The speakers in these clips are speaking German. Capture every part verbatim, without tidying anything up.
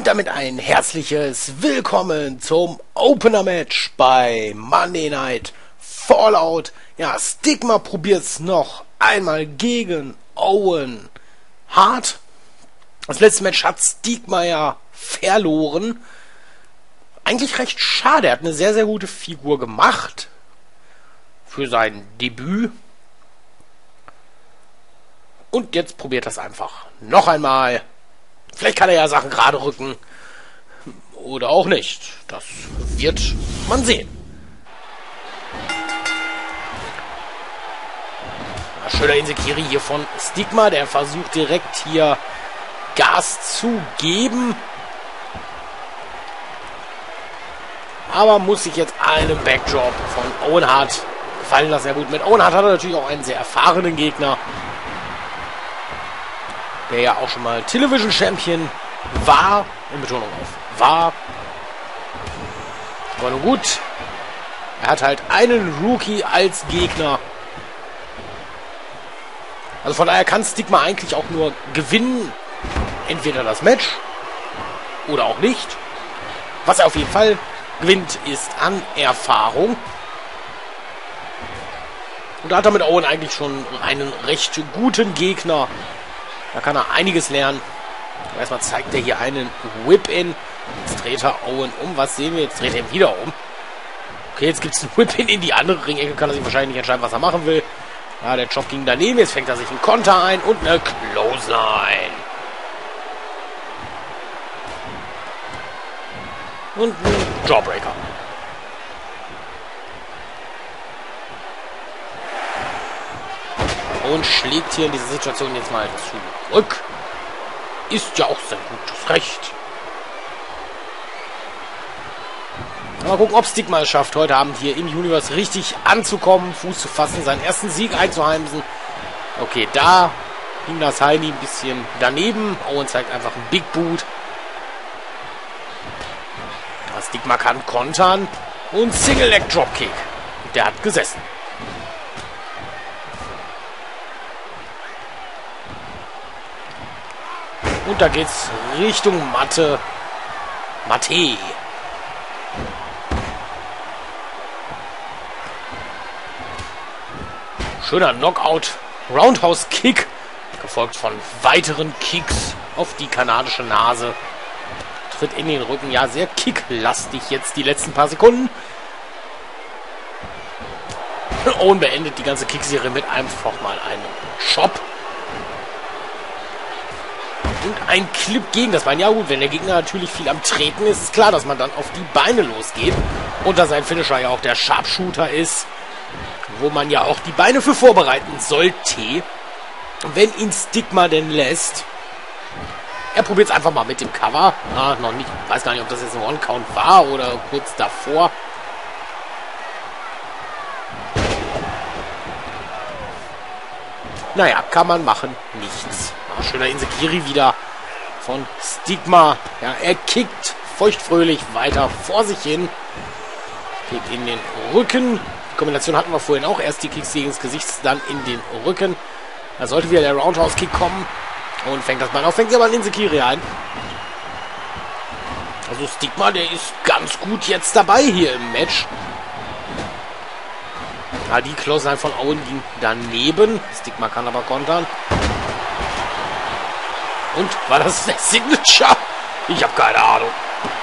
Und damit ein herzliches Willkommen zum Opener-Match bei Monday Night Fallout. Ja, Stigma probiert's noch einmal gegen Owen Hart. Das letzte Match hat Stigma ja verloren. Eigentlich recht schade, er hat eine sehr, sehr gute Figur gemacht für sein Debüt. Und jetzt probiert das einfach noch einmal. Vielleicht kann er ja Sachen gerade rücken. Oder auch nicht. Das wird man sehen. Ja, schöner Insekiri hier von Stigma. Der versucht direkt hier Gas zu geben. Aber muss sich jetzt einen Backdrop von Owen Hart gefallen lassen. Ja gut, mit Owen Hart hat er natürlich auch einen sehr erfahrenen Gegner, der ja auch schon mal Television Champion war. In Betonung auf war. Aber nun gut. Er hat halt einen Rookie als Gegner. Also von daher kann Stigma eigentlich auch nur gewinnen. Entweder das Match oder auch nicht. Was er auf jeden Fall gewinnt, ist an Erfahrung. Und da hat er mit Owen eigentlich schon einen recht guten Gegner. Da kann er einiges lernen. Erstmal zeigt er hier einen Whip-In. Jetzt dreht er Owen um. Was sehen wir? Jetzt dreht er ihn wieder um. Okay, jetzt gibt es einen Whip-In in die andere Ringecke. Kann er sich wahrscheinlich nicht entscheiden, was er machen will. Ja, der Chop ging daneben. Jetzt fängt er sich einen Konter ein und eine Clothesline. Und ein Jawbreaker. Und schlägt hier in dieser Situation jetzt mal zurück. Ist ja auch sein gutes Recht. Mal gucken, ob Stigma es schafft, heute Abend hier im Universe richtig anzukommen, Fuß zu fassen, seinen ersten Sieg einzuheimsen. Okay, da ging das Heini ein bisschen daneben. Owen zeigt einfach einen Big Boot. Stigma kann kontern. Und Single Leg Dropkick. Der hat gesessen. Und da geht's Richtung Matte. Matte. Schöner Knockout. Roundhouse Kick. Gefolgt von weiteren Kicks auf die kanadische Nase. Tritt in den Rücken. Ja, sehr kicklastig jetzt die letzten paar Sekunden. Owen beendet die ganze Kickserie mit einfach mal einem Chop. Und ein Clip gegen das Bein. Ja gut, wenn der Gegner natürlich viel am Treten ist, ist klar, dass man dann auf die Beine losgeht. Und dass sein Finisher ja auch der Sharpshooter ist, wo man ja auch die Beine für vorbereiten sollte, wenn ihn Stigma denn lässt. Er probiert es einfach mal mit dem Cover. Ah, noch nicht. Ich weiß gar nicht, ob das jetzt ein One-Count war oder kurz davor. Naja, kann man machen. Nichts. Ah, schöner Insekiri wieder von Stigma. Ja, er kickt feuchtfröhlich weiter vor sich hin. Geht in den Rücken. Die Kombination hatten wir vorhin auch. Erst die Kicks gegen das Gesicht, dann in den Rücken. Da sollte wieder der Roundhouse-Kick kommen. Und fängt das Bein auf, fängt sie aber an Insekiri ein. Also Stigma, der ist ganz gut jetzt dabei hier im Match. Ja, die Clothesline von Owen ging daneben. Stigma kann aber kontern. Und war das der Signature? Ich habe keine Ahnung.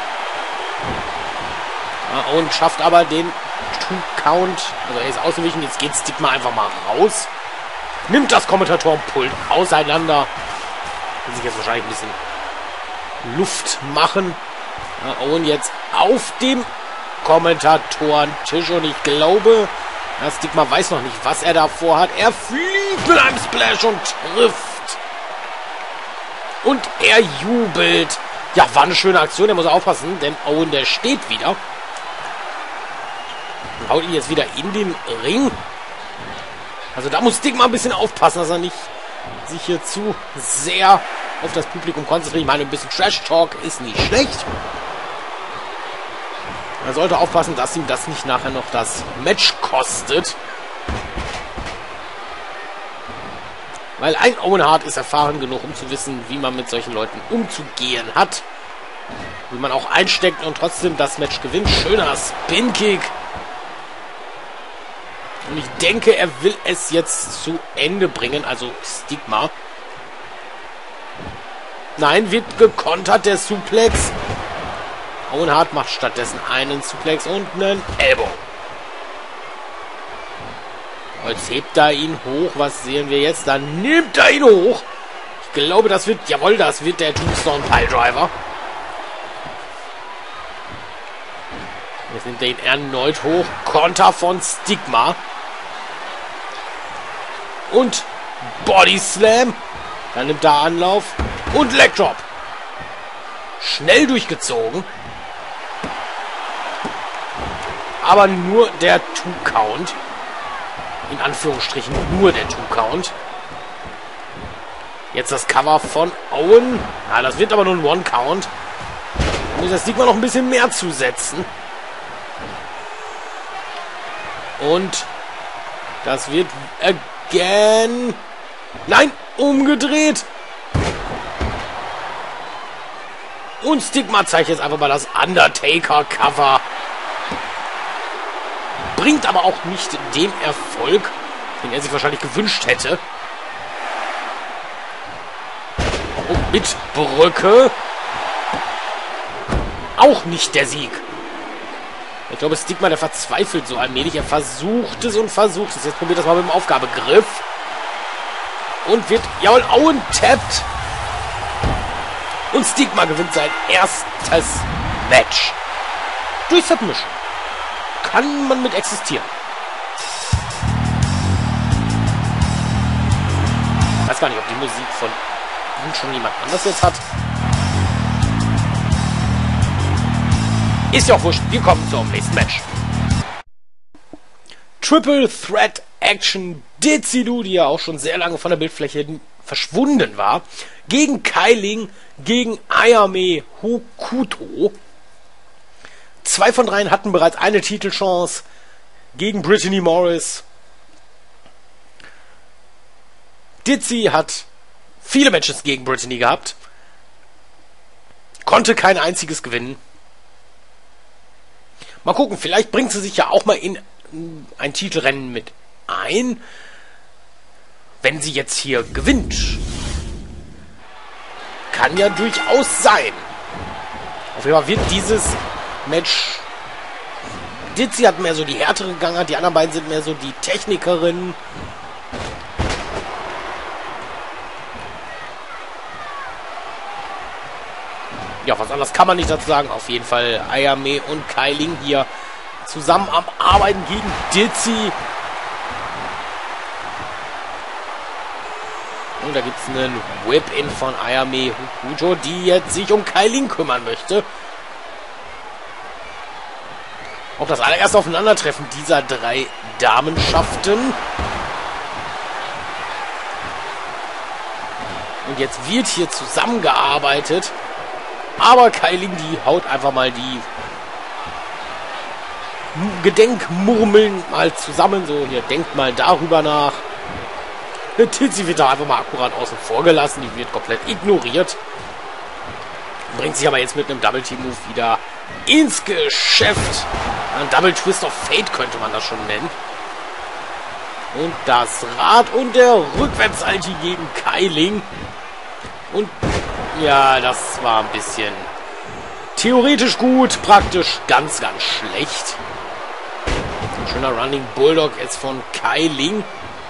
Ja, Owen schafft aber den Two-Count. Also er ist ausgewichen. Jetzt geht Stigma einfach mal raus. Nimmt das Kommentatorenpult auseinander. Will sich jetzt wahrscheinlich ein bisschen Luft machen. Ja, Owen jetzt auf dem Kommentatorentisch. Und ich glaube, ja, Stigma weiß noch nicht, was er da vorhat. Er fliegt mit einem Splash und trifft. Und er jubelt. Ja, war eine schöne Aktion. Er muss aufpassen, denn Owen, der steht wieder. Und haut ihn jetzt wieder in den Ring. Also da muss Stigma ein bisschen aufpassen, dass er nicht sich hier zu sehr auf das Publikum konzentriert. Ich meine, ein bisschen Trash-Talk ist nicht schlecht. Er sollte aufpassen, dass ihm das nicht nachher noch das Match kostet. Weil ein Owen Hart ist erfahren genug, um zu wissen, wie man mit solchen Leuten umzugehen hat. Wie man auch einsteckt und trotzdem das Match gewinnt. Schöner Spin-Kick. Und ich denke, er will es jetzt zu Ende bringen. Also Stigma. Nein, wird gekontert, der Suplex. Owen Hart macht stattdessen einen Suplex und einen Elbow. Jetzt hebt er ihn hoch. Was sehen wir jetzt? Dann nimmt er ihn hoch. Ich glaube, das wird... Jawohl, das wird der Tombstone Piledriver. Jetzt nimmt er ihn erneut hoch. Konter von Stigma. Und Body Slam. Dann nimmt er Anlauf. Und Leg Drop. Schnell durchgezogen. Aber nur der Two-Count. In Anführungsstrichen nur der Two-Count. Jetzt das Cover von Owen. Ja, das wird aber nur ein One-Count. Da muss das Stigma noch ein bisschen mehr zusetzen. Und das wird again. Nein, umgedreht. Und Stigma zeigt jetzt einfach mal das Undertaker-Cover. Bringt aber auch nicht den Erfolg, den er sich wahrscheinlich gewünscht hätte. Und mit Brücke auch nicht der Sieg. Ich glaube, Stigma, der verzweifelt so allmählich. Er versucht es und versucht es. Jetzt probiert das mal mit dem Aufgabegriff. Und wird, jawohl, Owen tappt. Und Stigma gewinnt sein erstes Match. Durch Submission. Kann man mit existieren. Ich weiß gar nicht, ob die Musik von ihm schon jemand anders jetzt hat. Ist ja auch wurscht. Wir kommen zum nächsten Match. Triple Threat Action Didzy-Do, die ja auch schon sehr lange von der Bildfläche verschwunden war, gegen Kailing, gegen Ayame Hokuto. Zwei von dreien hatten bereits eine Titelchance gegen Brittany Morris. Didzy hat viele Matches gegen Brittany gehabt, konnte kein einziges gewinnen. Mal gucken, vielleicht bringt sie sich ja auch mal in ein Titelrennen mit ein, wenn sie jetzt hier gewinnt. Kann ja durchaus sein. Auf jeden Fall wird dieses Match... Didzy hat mehr so die härtere Gangart, die anderen beiden sind mehr so die Technikerinnen. Ja, was anderes kann man nicht dazu sagen. Auf jeden Fall Ayame und Kailing hier zusammen am Arbeiten gegen Didzy. Und da gibt es einen Whip-In von Ayame Hokuto, die jetzt sich um Kailing kümmern möchte. Auch das allererste Aufeinandertreffen dieser drei Damenschaften. Und jetzt wird hier zusammengearbeitet. Aber Kailing, die haut einfach mal die Gedenkmurmeln mal zusammen. So, hier, denkt mal darüber nach. Didzy wird da einfach mal akkurat außen vor gelassen. Die wird komplett ignoriert. Bringt sich aber jetzt mit einem Double-Team-Move wieder ins Geschäft. Ein Double Twist of Fate könnte man das schon nennen. Und das Rad und der Rückwärtsalti gegen Kailing. Und ja, das war ein bisschen theoretisch gut, praktisch ganz, ganz schlecht. Ein schöner Running Bulldog jetzt von Kailing.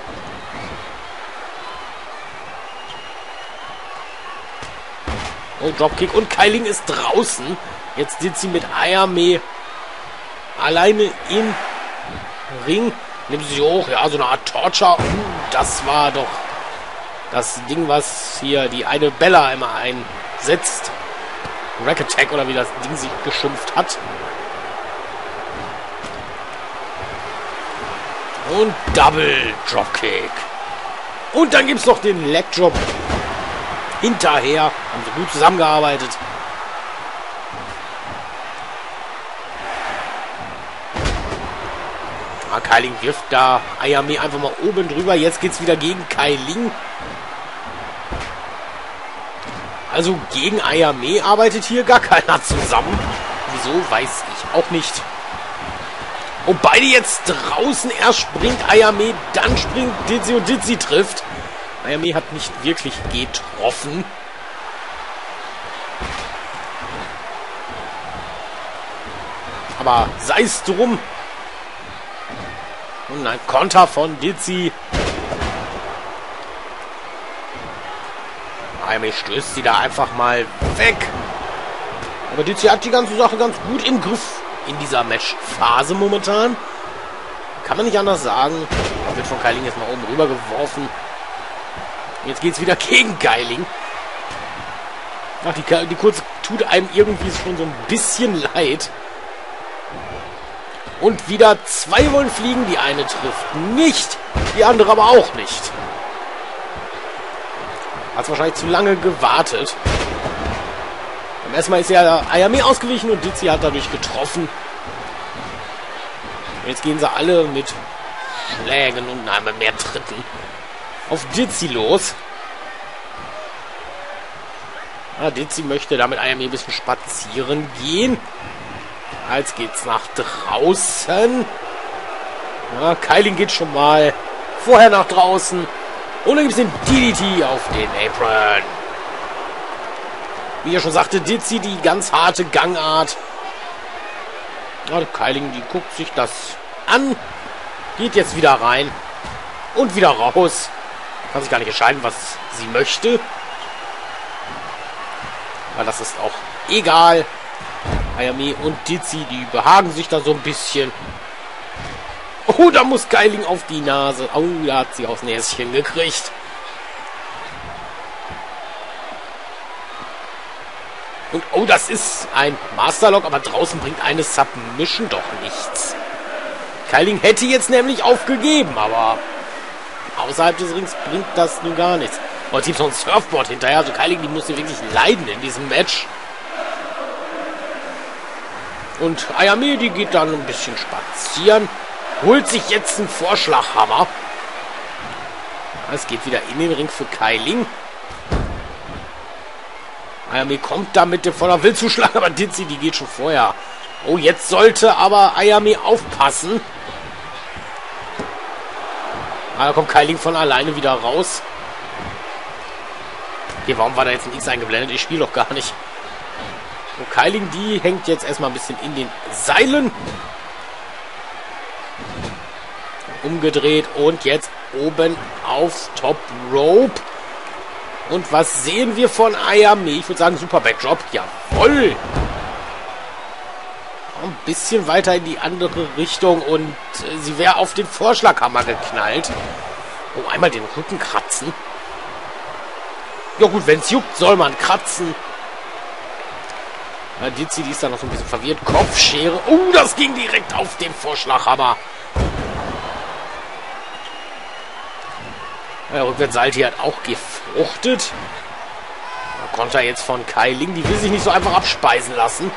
Oh, Dropkick und Kailing ist draußen. Jetzt sitzt sie mit Ayame alleine im Ring. Nimmt sie hoch, ja, so eine Art Torture. Uh, das war doch das Ding, was hier die eine Bella immer einsetzt. Rack Attack oder wie das Ding sich geschimpft hat. Und Double Dropkick. Und dann gibt es noch den Leg Drop hinterher. Haben sie gut zusammengearbeitet. Ah, Kailing wirft da Ayame einfach mal oben drüber. Jetzt geht es wieder gegen Kailing. Also gegen Ayame arbeitet hier gar keiner zusammen. Wieso, weiß ich auch nicht. Und beide jetzt draußen. Erst springt Ayame, dann springt Dizzy und Dizzy trifft. Ayame hat nicht wirklich getroffen. Aber sei es drum. Und ein Konter von Dizzy. Ayame stößt sie da einfach mal weg. Aber Dizzy hat die ganze Sache ganz gut im Griff in dieser Matchphase momentan. Kann man nicht anders sagen. Wird von Keiling jetzt mal oben rüber geworfen. Jetzt geht es wieder gegen Keiling. Ach, die, die Kurze tut einem irgendwie schon so ein bisschen leid. Und wieder zwei wollen fliegen. Die eine trifft nicht, die andere aber auch nicht. Hat wahrscheinlich zu lange gewartet. Beim ersten Mal ist ja Ayame ausgewichen und Dizzy hat dadurch getroffen. Und jetzt gehen sie alle mit Schlägen und nein, mit mehr Tritten auf Dizzy los. Ah, Dizzy möchte damit Ayame ein bisschen spazieren gehen. Jetzt geht's nach draußen. Ja, Keiling geht schon mal vorher nach draußen. Und dann gibt es den D D T auf den Apron. Wie er schon sagte, Dizzy die ganz harte Gangart. Ja, Keiling, die guckt sich das an. Geht jetzt wieder rein. Und wieder raus. Kann sich gar nicht entscheiden, was sie möchte. Weil das ist auch egal. Ayame und Dizzy, die behagen sich da so ein bisschen. Oh, da muss Keiling auf die Nase. Oh, da hat sie aufs Näschen gekriegt. Und oh, das ist ein Masterlock, aber draußen bringt eine Submission doch nichts. Keiling hätte jetzt nämlich aufgegeben, aber außerhalb des Rings bringt das nun gar nichts. Oh, jetzt gibt es noch ein Surfboard hinterher. Also Keiling, die muss hier wirklich leiden in diesem Match. Und Ayame, die geht dann ein bisschen spazieren. Holt sich jetzt einen Vorschlaghammer. Es geht wieder in den Ring für Keiling. Ayame kommt da mit dem voller Will zuschlagen, aber Dizzy, die geht schon vorher. Oh, jetzt sollte aber Ayame aufpassen. Ah, da kommt Keiling von alleine wieder raus. Okay, warum war da jetzt ein X eingeblendet? Ich spiele doch gar nicht. Und Keiling, die hängt jetzt erstmal ein bisschen in den Seilen. Umgedreht und jetzt oben aufs Top Rope. Und was sehen wir von Ayame? Ich würde sagen, super Backdrop. Jawoll! Ein bisschen weiter in die andere Richtung und äh, sie wäre auf den Vorschlaghammer geknallt. Oh, einmal den Rücken kratzen. Ja gut, wenn es juckt, soll man kratzen. Ja, Dizzy, die ist da noch so ein bisschen verwirrt. Kopfschere. Oh, das ging direkt auf den Vorschlaghammer. Ja, Rückwärtssalti hat auch gefruchtet. Da konnte er jetzt von Keiling. Die will sich nicht so einfach abspeisen lassen.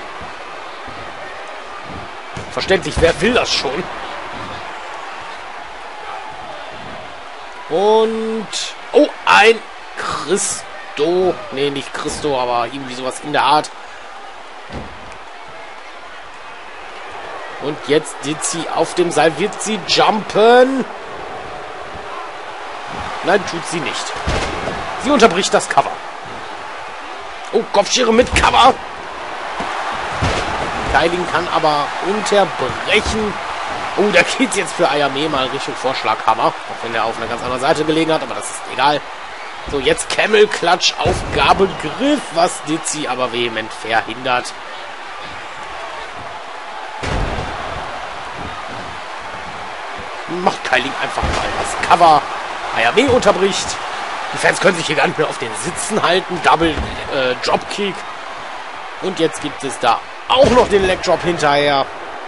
Verständlich, wer will das schon? Und... oh, ein Christo. Nee, nicht Christo, aber irgendwie sowas in der Art. Und jetzt Dizzy auf dem Seil. Wird sie jumpen? Nein, tut sie nicht. Sie unterbricht das Cover. Oh, Kopfschere mit Cover. Keiling kann aber unterbrechen. Oh, da geht es jetzt für Ayame mal Richtung Vorschlaghammer. Auch wenn er auf einer ganz anderen Seite gelegen hat, aber das ist egal. So, jetzt Camel Clutch auf Gabelgriff, was Dizzy aber vehement verhindert. Macht Keiling einfach mal das Cover. Ayame unterbricht. Die Fans können sich hier gar nicht mehr auf den Sitzen halten. Double äh, Dropkick. Und jetzt gibt es da auch noch den Leg Drop hinterher.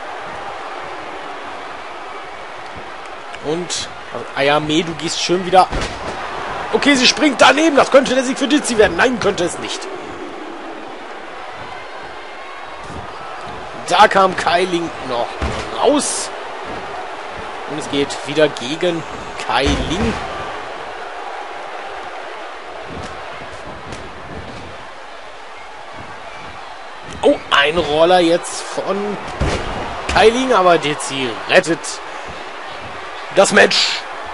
Und also Ayame, du gehst schön wieder. Okay, sie springt daneben. Das könnte der Sieg für Dizzy werden. Nein, könnte es nicht. Da kam Keiling noch raus. Und es geht wieder gegen Keiling. Oh, ein Roller jetzt von Kailing, aber Dizzy rettet das Match.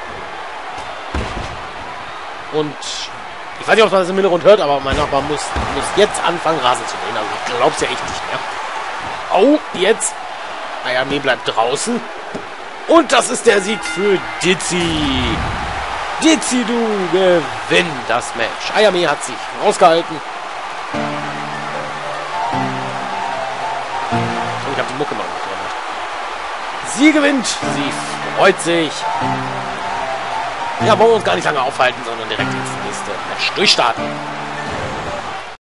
Und ich weiß nicht, ob man das im Hintergrund hört, aber mein Nachbar muss, muss jetzt anfangen, Rasen zu mähen. Also ich glaub's ja echt nicht mehr. Oh, jetzt. Ayame bleibt draußen. Und das ist der Sieg für Dizzy. Dizzy, du gewinnt das Match. Ayame hat sich rausgehalten. Oh, ich habe die Mucke mal getrommelt. Sie gewinnt. Sie freut sich. Ja, wollen wir uns gar nicht lange aufhalten, sondern direkt ins nächste Match durchstarten.